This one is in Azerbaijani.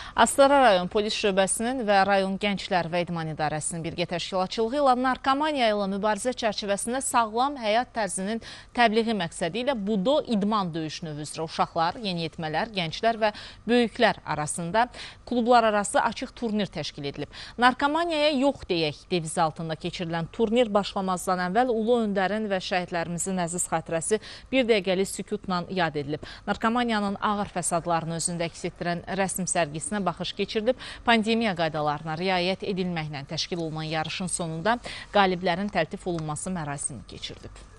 Astara rayon polis şöbəsinin və rayon Gənclər və İdman İdarəsinin birgə təşkilatçılığı ilə narkomaniya ilə mübarizə çərçivəsində sağlam həyat tərzinin təbliği məqsədi ilə budo idman döyüş növü üzrə uşaqlar, yeniyetmələr, gənclər və böyüklər arasında klublar arası açıq turnir təşkil edilib. Narkomaniyaya yox deyək devizi altında keçirilən turnir başlamazdan əvvəl Ulu Öndərin və şəhidlərimizin əziz xatirəsi bir dəqiqəlik sükutla yad edilib. Narkomaniyanın ağır fəsadlarını özündə əks etdirən rəsm sərgisinə baxış keçirilib. Pandemiya qaydalarına riayət edilməklə təşkil olunan yarışın sonunda qaliblərin təltif olunması mərasimi keçirilib.